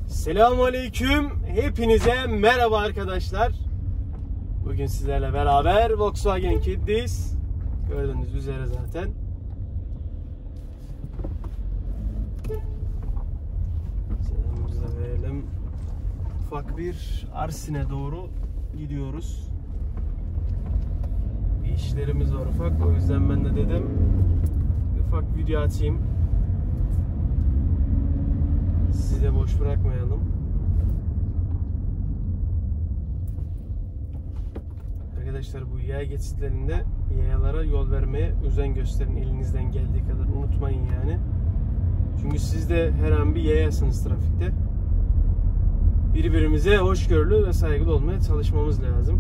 Selamünaleyküm. Hepinize merhaba arkadaşlar. Bugün sizlerle beraber Volkswagen Kid'deyiz. Gördüğünüz üzere zaten. Selamımızı da verelim. Ufak bir Arsin'e doğru gidiyoruz. Bir işlerimiz var ufak. O yüzden ben de dedim ufak video atayım. Sizi de boş bırakmayalım. Arkadaşlar bu yaya geçitlerinde yayalara yol vermeye özen gösterin elinizden geldiği kadar. Unutmayın yani. Çünkü siz de her an bir yayasınız trafikte. Birbirimize hoşgörülü ve saygılı olmaya çalışmamız lazım.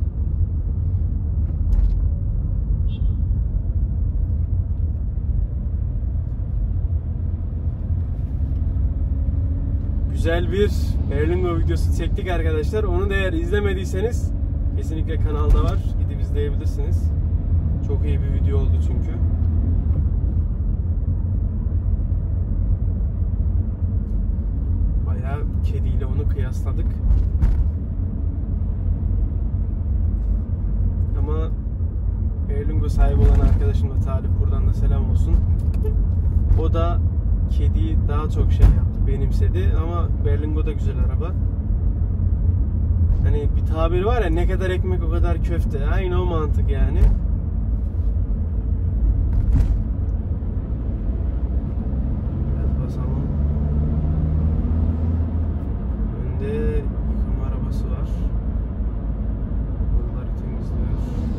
Güzel bir Berlingo videosu çektik arkadaşlar. Onu da eğer izlemediyseniz kesinlikle kanalda var. Gidip izleyebilirsiniz. Çok iyi bir video oldu çünkü. Bayağı kediyle onu kıyasladık. Ama Berlingo sahibi olan arkadaşım da Talip, buradan da selam olsun. O da kediyi daha çok şey yaptı, benimsedi ama Berlingo da güzel araba. Hani bir tabir var ya, ne kadar ekmek o kadar köfte. Aynı o mantık yani. Biraz basalım. Önde yıkama arabası var. Yolları temizliyor.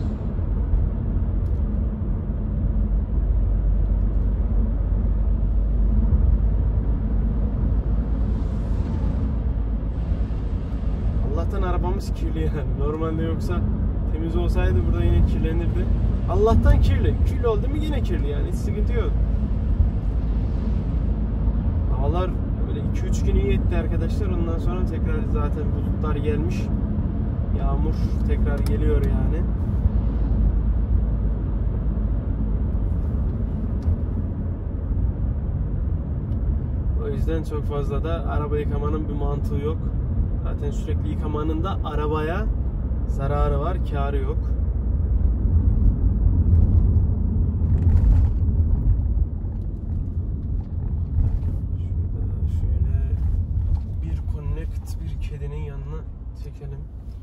Allah'tan arabamız kirli yani. Normalde yoksa temiz olsaydı burada yine kirlenirdi. Allah'tan kirli. Kirli oldu mu yine kirli yani. Hiç sıkıntı yok. Havalar böyle 2-3 gün iyi etti arkadaşlar. Ondan sonra tekrar zaten bulutlar gelmiş. Yağmur tekrar geliyor yani. O yüzden çok fazla da araba yıkamanın bir mantığı yok. Zaten sürekli yıkamanın da arabaya zararı var, kârı yok. Şurada şöyle bir connect bir kedinin yanına çekelim.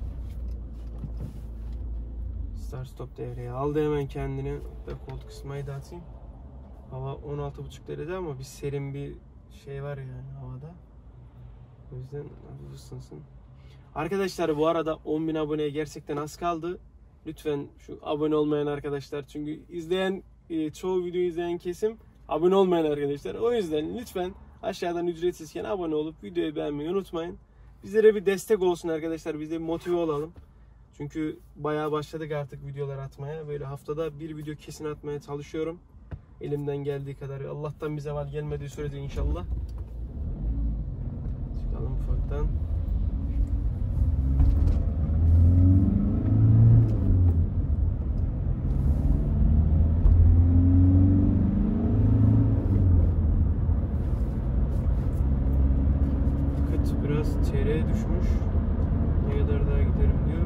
Start stop devreye aldı hemen kendini. Koltuk ısıtmayı da atayım. Hava 16,5 derece ama bir serin bir şey var yani havada. O yüzden ısınsın. Arkadaşlar bu arada 10.000 aboneye gerçekten az kaldı. Lütfen şu abone olmayan arkadaşlar, çünkü izleyen çoğu videoyu izleyen kesim abone olmayan arkadaşlar. O yüzden lütfen aşağıdan ücretsizken abone olup videoyu beğenmeyi unutmayın. Bizlere bir destek olsun arkadaşlar. Biz de motive olalım. Çünkü bayağı başladık artık videolar atmaya. Böyle haftada bir video kesin atmaya çalışıyorum. Elimden geldiği kadar. Allah'tan bize var gelmediği sürece inşallah. Çıkalım ufaktan. Yakıt biraz çeyreğe düşmüş. Ne kadar daha giderim diyor.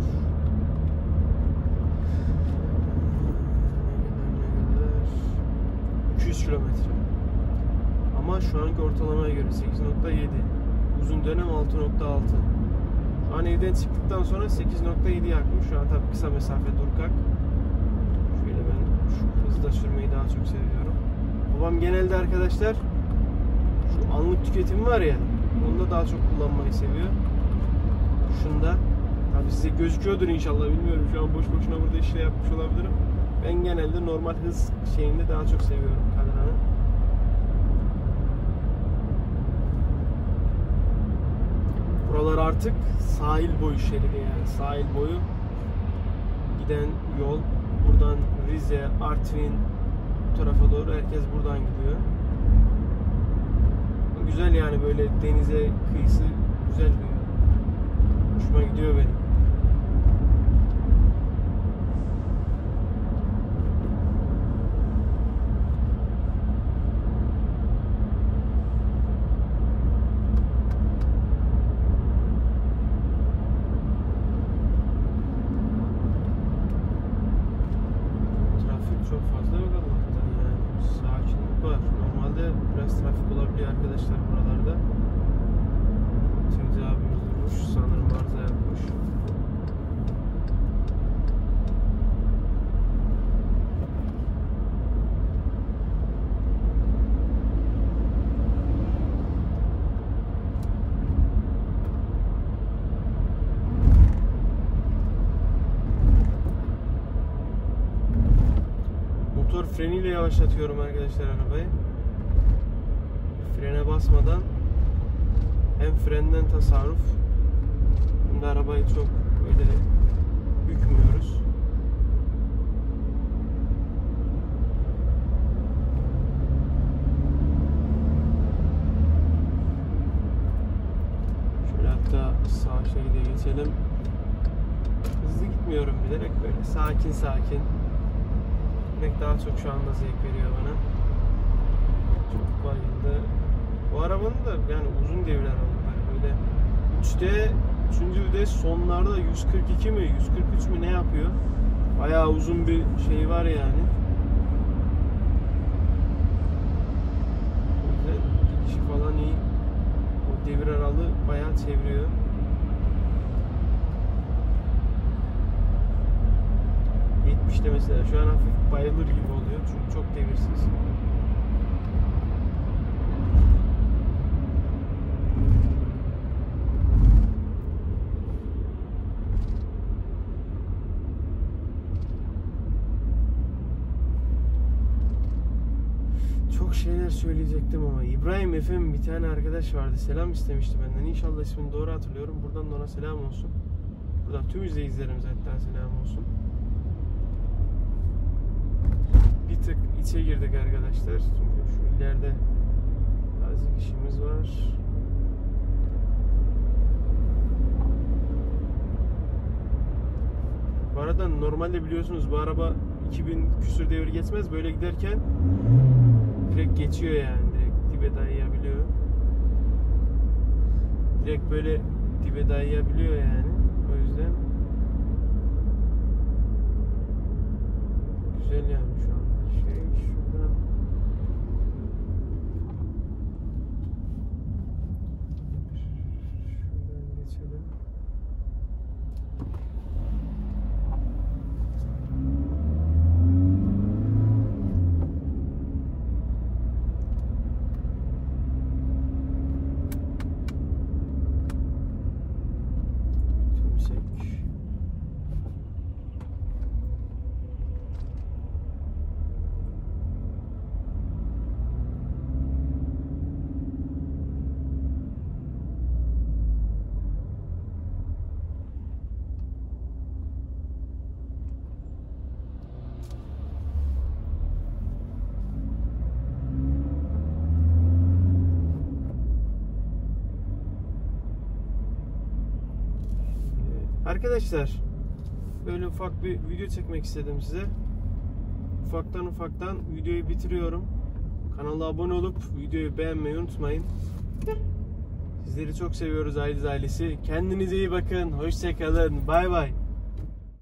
Ne kadar? 200 kilometre. Ama şu anki ortalamaya göre 8.7. Uzun dönem 6.6. Şu an evden çıktıktan sonra 8.7 yakmış. Şu an tabii kısa mesafe durkak. Şöyle ben şu hızla sürmeyi daha çok seviyorum. Babam genelde arkadaşlar şu anlık tüketim var ya, onu da daha çok kullanmayı seviyor. Şunda tabii size gözüküyordur inşallah, bilmiyorum. Şu an boş boşuna burada işle yapmış olabilirim. Ben genelde normal hız şeyinde daha çok seviyorum kameranı. Buralar artık sahil boyu şeridi yani. Sahil boyu giden yol. Buradan Rize, Artvin bu tarafa doğru herkes buradan gidiyor. Güzel yani, böyle denize kıyısı güzel bir yol. Hoşuma gidiyor benim. yapılıyor arkadaşlar buralarda. Tümcü abimiz durmuş. Sanırım arıza yapmış. Motor freniyle yavaşlatıyorum arkadaşlar arabayı. Frene basmadan hem frenden tasarruf hem de arabayı çok böyle bükmüyoruz. Şöyle hatta sağ şeride geçelim. Hızlı gitmiyorum bilerek, böyle sakin sakin. Gitmek daha çok şu anda zevk veriyor bana. Çok bayıldı. Bu arabanın da yani uzun devre arabalar. Böyle 3. vites sonlarda 142 mi 143 mi ne yapıyor? Bayağı uzun bir şey var yani. O yüzden gidişi falan iyi. O devir aralığı bayağı çeviriyor. İşte mesela şu an hafif bayılır gibi oluyor çünkü çok devirsiz. Çok şeyler söyleyecektim ama İbrahim Efem bir tane arkadaş vardı, selam istemişti benden. İnşallah ismini doğru hatırlıyorum. Buradan da ona selam olsun. Buradan tüm izleyicilerimize hatta selam olsun. Bir tık içe girdik arkadaşlar çünkü şu ileride bazı işimiz var. Bu arada normalde biliyorsunuz bu araba 2000 küsür devir geçmez, böyle giderken direkt geçiyor yani, direkt dibe dayayabiliyor. Direkt böyle dibe dayayabiliyor yani, o yüzden güzel yani şu anda. Şuradan geçelim. Tümsek. Arkadaşlar böyle ufak bir video çekmek istedim size. Ufaktan videoyu bitiriyorum. Kanala abone olup videoyu beğenmeyi unutmayın. Sizleri çok seviyoruz ailesi. Kendinize iyi bakın. Hoşça kalın. Bay bay.